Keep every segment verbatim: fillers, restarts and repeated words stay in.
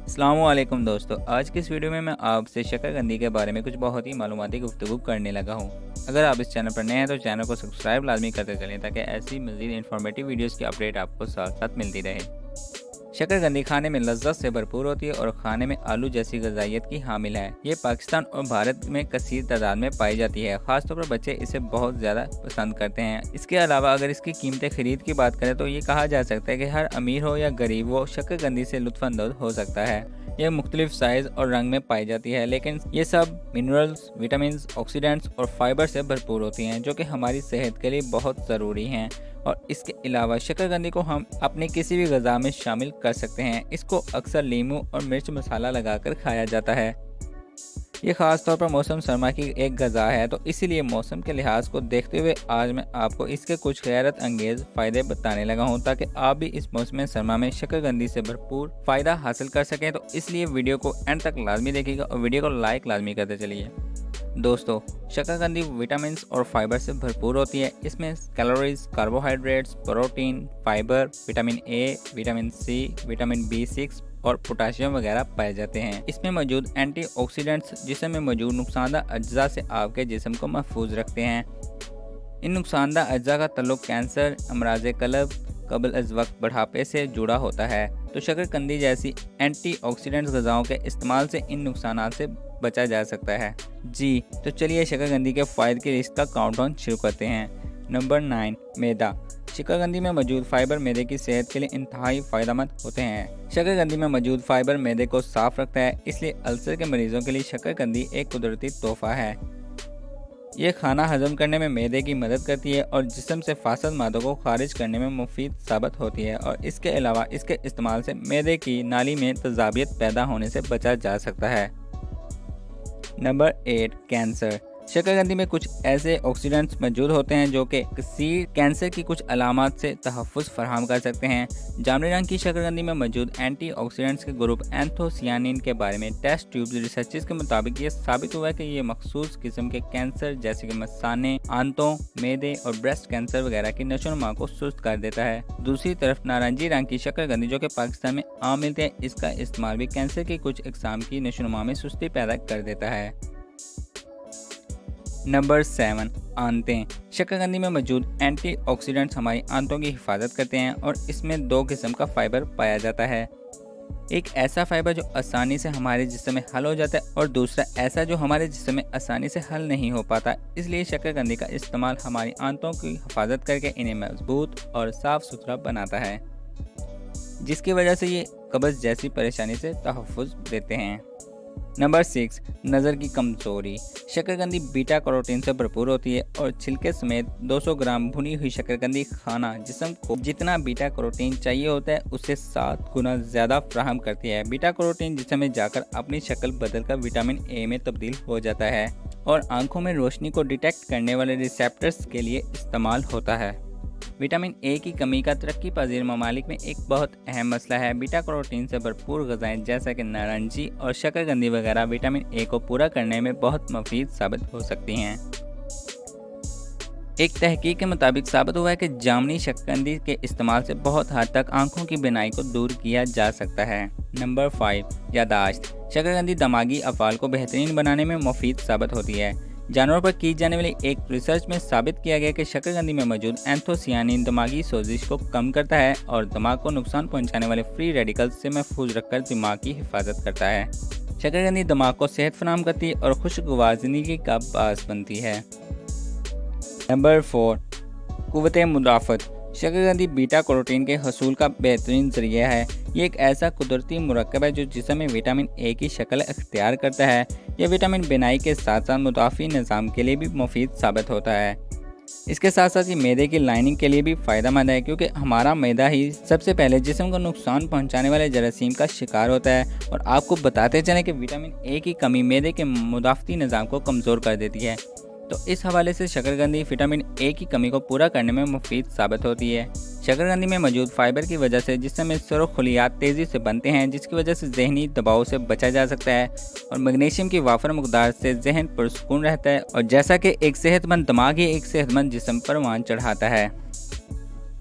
अस्सलामुअलैकुम दोस्तों, आज की इस वीडियो में मैं आपसे शकरकंदी के बारे में कुछ बहुत ही मालूमाती गुफ्तगू करने लगा हूँ। अगर आप इस चैनल पर नए हैं तो चैनल को सब्सक्राइब लाजमी करते चलें ताकि ऐसी मज़ीद इन्फॉर्मेटिव वीडियोस की अपडेट आपको साथ साथ मिलती रहे। शकरकंदी खाने में लज्जत से भरपूर होती है और खाने में आलू जैसी ग़िज़ाइयत की हामिल है। ये पाकिस्तान और भारत में कसीर तादाद में पाई जाती है। ख़ासतौर पर बच्चे इसे बहुत ज़्यादा पसंद करते हैं। इसके अलावा अगर इसकी कीमत खरीद की बात करें तो ये कहा जा सकता है कि हर अमीर हो या गरीब वो शकरकंदी से लुत्फ़अंदोज़ हो सकता है। यह मुख्तलिफ साइज़ और रंग में पाई जाती है, लेकिन ये सब मिनरल्स, विटामिन, ऑक्सीडेंट्स और फाइबर से भरपूर होती हैं जो कि हमारी सेहत के लिए बहुत ज़रूरी हैं। और इसके अलावा शकरकंदी को हम अपनी किसी भी ग़िज़ा में शामिल कर सकते हैं। इसको अक्सर लीमू और मिर्च मसाला लगाकर खाया जाता है। ये ख़ास तौर पर मौसम सरमा की एक ग़िज़ा है, तो इसीलिए मौसम के लिहाज को देखते हुए आज मैं आपको इसके कुछ गैरत अंगेज़ फ़ायदे बताने लगा हूँ ताकि आप भी इस मौसम सरमा में शकरकंदी से भरपूर फ़ायदा हासिल कर सकें। तो इसलिए वीडियो को एंड तक लाजमी देखिएगा और वीडियो को लाइक लाजमी करते चलिए। दोस्तों, शकरकंदी विटामिन और फाइबर से भरपूर होती है। इसमें calories, carbohydrates, protein, fibre, vitamin A, vitamin C, vitamin B six और पोटाशियम वगैरह पाए जाते हैं। इसमें मौजूद एंटीऑक्सीडेंट्स जिस्म में मौजूद नुकसानदा अज्जा से आपके जिस्म को महफूज रखते हैं। इन नुकसानदा अज्जा का तल्लुक कैंसर, अमराज़ कल्ब, कबल अज़ वक्त बुढ़ापे से जुड़ा होता है। तो शकरकंदी जैसी एंटीऑक्सीडेंट्स ग़िज़ाओं के इस्तेमाल से इन नुकसानात से बचा जा सकता है। जी तो चलिए शकरकंदी के फ़ायदे की लिस्ट का काउंटडाउन शुरू करते हैं। नंबर नाइन, मैदा। शकरकंदी में मौजूद फाइबर मैदे की सेहत के लिए इंतहाई फ़ायदेमंद होते हैं। शकरकंदी में मौजूद फाइबर मैदे को साफ़ रखता है, इसलिए अल्सर के मरीजों के लिए शकरकंदी एक कुदरती तोहफ़ा है। ये खाना हजम करने में मैदे की मदद करती है और जिस्म से फासद मादों को खारिज करने में मुफीद साबित होती है। और इसके अलावा इसके इस्तेमाल से मैदे की नाली में तजाबियत पैदा होने से बचा जा सकता है। Number eight, cancer. शकरकंदी में कुछ ऐसे ऑक्सीडेंट्स मौजूद होते हैं जो कि किसी कैंसर की कुछ अलामात से तहफ़्फ़ुज़ फराहम कर सकते हैं। जामुनी रंग की शकरकंदी में मौजूद एंटीऑक्सीडेंट्स के ग्रुप एंथोसियानिन के बारे में टेस्ट ट्यूब रिसर्चेस के मुताबिक ये साबित हुआ है कि ये मखसूस किस्म के कैंसर जैसे कि मसाने, आंतों, मैदे और ब्रेस्ट कैंसर वगैरह की नशोनुमा को सुस्त कर देता है। दूसरी तरफ नारंगी रंग की शकरकंदी जो कि पाकिस्तान में आम मिलती है, इसका इस्तेमाल भी कैंसर की कुछ अक़साम की नशोनुमा में सुस्ती पैदा कर देता है। Number seven, आंतें। शकरकंदी में मौजूद एंटीऑक्सीडेंट्स हमारी आंतों की हिफाजत करते हैं और इसमें दो किस्म का फाइबर पाया जाता है। एक ऐसा फाइबर जो आसानी से हमारे जिस्म में हल हो जाता है और दूसरा ऐसा जो हमारे जिस्म में आसानी से हल नहीं हो पाता। इसलिए शकरकंदी का इस्तेमाल हमारी आंतों की हिफाजत करके इन्हें मजबूत और साफ़ सुथरा बनाता है, जिसकी वजह से ये कब्ज़ जैसी परेशानी से तहफ़्फ़ुज़ देते हैं। नंबर सिक्स, नज़र की कमज़ोरी। शकरकंदी बीटा कैरोटीन से भरपूर होती है और छिलके समेत दो सौ ग्राम भुनी हुई शकरकंदी खाना जिस्म को जितना बीटा कैरोटीन चाहिए होता है उससे सात गुना ज़्यादा फ्राहम करती है। बीटा कैरोटीन जिस्म में जाकर अपनी शक्ल बदलकर विटामिन ए में तब्दील हो जाता है और आंखों में रोशनी को डिटेक्ट करने वाले रिसेप्टर्स के लिए इस्तेमाल होता है। विटामिन ए की कमी का तरक्की पजीर ममालिक में एक बहुत अहम मसला है। बीटा कैरोटीन से भरपूर ग़िज़ाएं जैसा कि नारंगी और शकरकंदी वगैरह विटामिन ए को पूरा करने में बहुत मुफीद साबित हो सकती हैं। एक तहकीक के मुताबिक साबित हुआ है कि जामुनी शकरकंदी के इस्तेमाल से बहुत हद तक आंखों की बीनाई को दूर किया जा सकता है। Number five, यादाश्त। शकरकंदी दिमागी अफ़ाल को बेहतरीन बनाने में मुफीद साबित होती है। जानवरों पर की जाने वाली एक रिसर्च में साबित किया गया कि शकरकंदी में मौजूद एंथोसियानिन दिमागी सोजिश को कम करता है और दिमाग को नुकसान पहुंचाने वाले फ्री रेडिकल्स से महफूज रखकर दिमाग की हिफाजत करता है। शकरकंदी दिमाग को सेहत फराहम करती है और खुशगवार ज़िंदगी का बास बनती है। नंबर फोर, क़ुव्वत मुदाफ़त। शकरकंदी बीटा कैरोटीन के हसूल का बेहतरीन ज़रिया है। ये एक ऐसा कुदरती मुरक्कब है जो जिस्म में विटामिन ए की शक्ल अख्तियार करता है। यह विटामिन बिनाई के साथ साथ मुदाफ़ी निज़ाम के लिए भी मुफीद साबित होता है। इसके साथ साथ ये मैदे की लाइनिंग के लिए भी फ़ायदेमंद है, क्योंकि हमारा मैदा ही सबसे पहले जिस्म को नुकसान पहुंचाने वाले जरासीम का शिकार होता है। और आपको बताते चलें कि विटामिन ए की कमी मैदे के मुदाफ़ती निज़ाम को कमज़ोर कर देती है। तो इस हवाले से शकरकंदी विटामिन ए की कमी को पूरा करने में मुफीद साबित होती है। शकरकंदी में मौजूद फाइबर की वजह से जिस्म में सुरख खलियात तेज़ी से बनते हैं, जिसकी वजह से जहनी दबाव से बचा जा सकता है और मैग्नीशियम की वाफर मकदार से जहन पुरसुकून रहता है और जैसा कि एक सेहतमंद दिमाग ही एक सेहतमंद जिस्म परवान चढ़ाता है।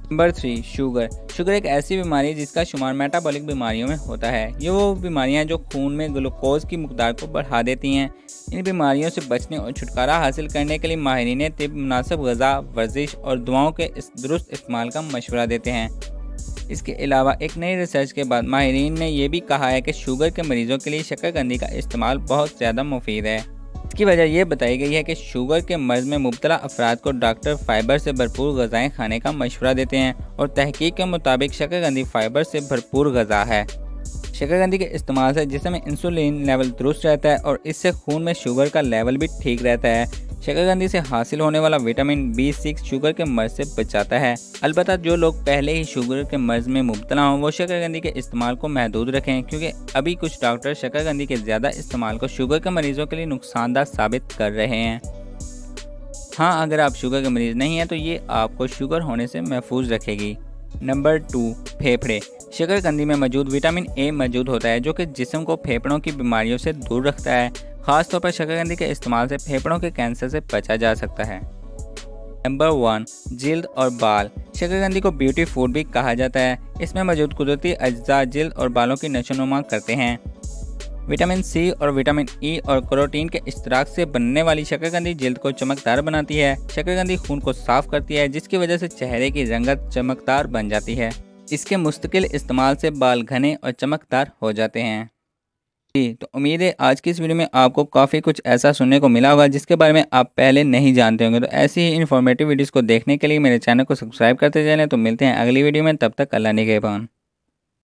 Number three, sugar. शुगर एक ऐसी बीमारी है जिसका शुमार मेटाबॉलिक बीमारियों में होता है। ये वो बीमारियां जो खून में ग्लूकोज की मकदार को बढ़ा देती हैं। इन बीमारियों से बचने और छुटकारा हासिल करने के लिए माहिरीन तिब मुनासिब ग़िज़ा, वर्जिश और दुआओं के इस दुरुस्त इस्तेमाल का मशवरा देते हैं। इसके अलावा एक नई रिसर्च के बाद माहिरीन ने यह भी कहा है कि शुगर के मरीज़ों के लिए शकरकंदी का इस्तेमाल बहुत ज़्यादा मुफीद है। इसकी वजह यह बताई गई है कि शुगर के मर्ज़ में मुब्तला अफराद को डॉक्टर फाइबर से भरपूर ग़िज़ाएँ खाने का मशवरा देते हैं और तहकीक के मुताबिक शकरकंदी फाइबर से भरपूर ग़िज़ा है। शकरकंदी के इस्तेमाल से जिस्म में इंसुलिन लेवल दुरुस्त रहता है और इससे खून में शुगर का लेवल भी ठीक रहता है। शकरकंदी से हासिल होने वाला विटामिन बी सिक्स शुगर के मर्ज़ से बचाता है। अलबत्ता जो लोग पहले ही शुगर के मर्ज़ में मुब्तला हों वो शकरकंदी के इस्तेमाल को महदूद रखें, क्योंकि अभी कुछ डॉक्टर शकरकंदी के ज़्यादा इस्तेमाल को शुगर के मरीज़ों के लिए नुकसानदार साबित कर रहे हैं। हाँ, अगर आप शुगर के मरीज़ नहीं हैं तो ये आपको शुगर होने से महफूज रखेगी। नंबर टू, फेफड़े। शकरकंदी में मौजूद विटामिन ए मौजूद होता है जो कि जिस्म को फेफड़ों की बीमारियों से दूर रखता है। ख़ास तौर पर शकरकंदी के इस्तेमाल से फेफड़ों के कैंसर से बचा जा सकता है। नंबर वन, जिल्द और बाल। शकरकंदी को ब्यूटी फूड भी कहा जाता है। इसमें मौजूद कुदरती अज्जा जिल्द और बालों की नशोनुमा करते हैं। विटामिन सी और विटामिन ई और कैरोटीन के इश्तराक से बनने वाली शकरकंदी जिल्द को चमकदार बनाती है। शकरकंदी खून को साफ करती है जिसकी वजह से चेहरे की रंगत चमकदार बन जाती है। इसके मुस्तकिल इस्तेमाल से बाल घने और चमकदार हो जाते हैं। जी, तो उम्मीद है आज की इस वीडियो में आपको काफ़ी कुछ ऐसा सुनने को मिला होगा जिसके बारे में आप पहले नहीं जानते होंगे। तो ऐसी ही इन्फॉर्मेटिव वीडियोस को देखने के लिए मेरे चैनल को सब्सक्राइब करते चलें। तो मिलते हैं अगली वीडियो में, तब तक अल्लाह निगहबान।